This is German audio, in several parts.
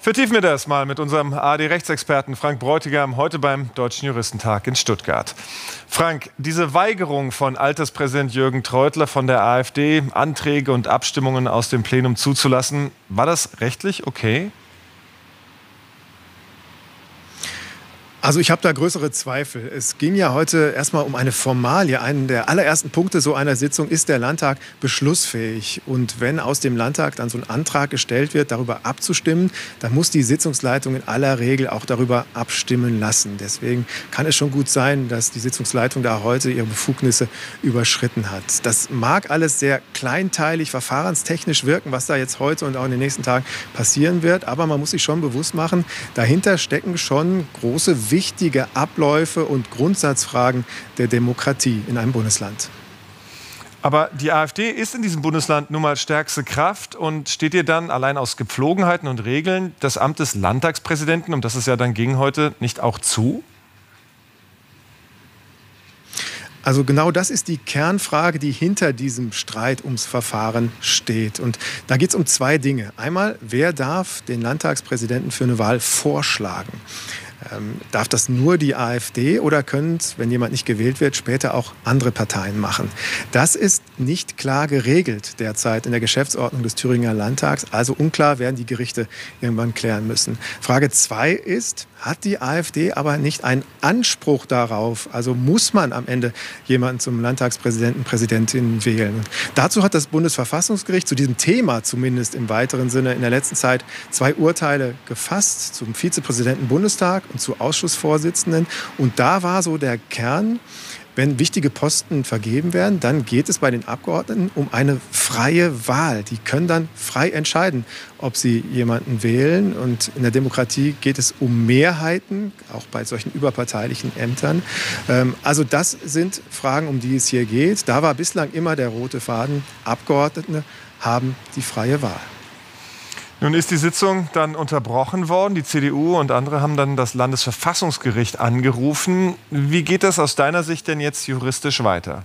Vertiefen wir das mal mit unserem ARD-Rechtsexperten Frank Bräutigam heute beim Deutschen Juristentag in Stuttgart. Frank, diese Weigerung von Alterspräsident Jürgen Treutler von der AfD, Anträge und Abstimmungen aus dem Plenum zuzulassen, war das rechtlich okay? Also ich habe da größere Zweifel. Es ging ja heute erstmal um eine Formalie. Einen der allerersten Punkte so einer Sitzung: ist der Landtag beschlussfähig? Und wenn aus dem Landtag dann so ein Antrag gestellt wird, darüber abzustimmen, dann muss die Sitzungsleitung in aller Regel auch darüber abstimmen lassen. Deswegen kann es schon gut sein, dass die Sitzungsleitung da heute ihre Befugnisse überschritten hat. Das mag alles sehr kleinteilig, verfahrenstechnisch wirken, was da jetzt heute und auch in den nächsten Tagen passieren wird. Aber man muss sich schon bewusst machen, dahinter stecken schon große, wichtige Abläufe und Grundsatzfragen der Demokratie in einem Bundesland. Aber die AfD ist in diesem Bundesland nun mal stärkste Kraft und steht ihr dann allein aus Gepflogenheiten und Regeln das Amt des Landtagspräsidenten, um das es ja dann ging heute, nicht auch zu? Also genau das ist die Kernfrage, die hinter diesem Streit ums Verfahren steht. Und da geht es um zwei Dinge. Einmal, wer darf den Landtagspräsidenten für eine Wahl vorschlagen? Darf das nur die AfD oder können es, wenn jemand nicht gewählt wird, später auch andere Parteien machen? Das ist nicht klar geregelt derzeit in der Geschäftsordnung des Thüringer Landtags. Also unklar, werden die Gerichte irgendwann klären müssen. Frage 2 ist, hat die AfD aber nicht einen Anspruch darauf? Also muss man am Ende jemanden zum Landtagspräsidenten, Präsidentin wählen? Und dazu hat das Bundesverfassungsgericht zu diesem Thema zumindest im weiteren Sinne in der letzten Zeit 2 Urteile gefasst, zum Vizepräsidenten Bundestag und zu Ausschussvorsitzenden. Und da war so der Kern: wenn wichtige Posten vergeben werden, dann geht es bei den Abgeordneten um eine freie Wahl. Die können dann frei entscheiden, ob sie jemanden wählen. Und in der Demokratie geht es um Mehrheiten, auch bei solchen überparteilichen Ämtern. Also das sind Fragen, um die es hier geht. Da war bislang immer der rote Faden: Abgeordnete haben die freie Wahl. Nun ist die Sitzung dann unterbrochen worden. Die CDU und andere haben dann das Landesverfassungsgericht angerufen. Wie geht das aus deiner Sicht denn jetzt juristisch weiter?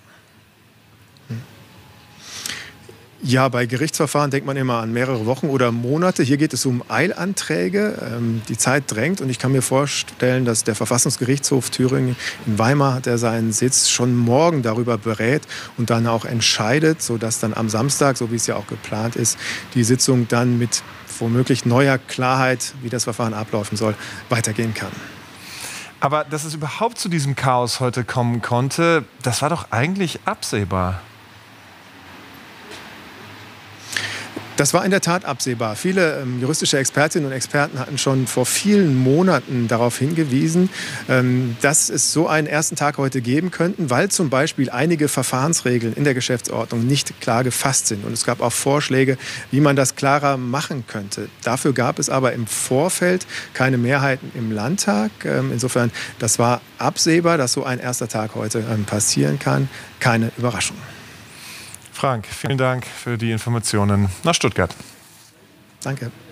Ja, bei Gerichtsverfahren denkt man immer an mehrere Wochen oder Monate. Hier geht es um Eilanträge. Die Zeit drängt und ich kann mir vorstellen, dass der Verfassungsgerichtshof Thüringen in Weimar, hat er seinen Sitz, schon morgen darüber berät und dann auch entscheidet, sodass dann am Samstag, so wie es ja auch geplant ist, die Sitzung dann mit womöglich neuer Klarheit, wie das Verfahren ablaufen soll, weitergehen kann. Aber dass es überhaupt zu diesem Chaos heute kommen konnte, das war doch eigentlich absehbar. Das war in der Tat absehbar. Viele juristische Expertinnen und Experten hatten schon vor vielen Monaten darauf hingewiesen, dass es so einen ersten Tag heute geben könnte, weil zum Beispiel einige Verfahrensregeln in der Geschäftsordnung nicht klar gefasst sind. Und es gab auch Vorschläge, wie man das klarer machen könnte. Dafür gab es aber im Vorfeld keine Mehrheiten im Landtag. Insofern, das war absehbar, dass so ein erster Tag heute passieren kann. Keine Überraschung. Frank, vielen Dank für die Informationen nach Stuttgart. Danke.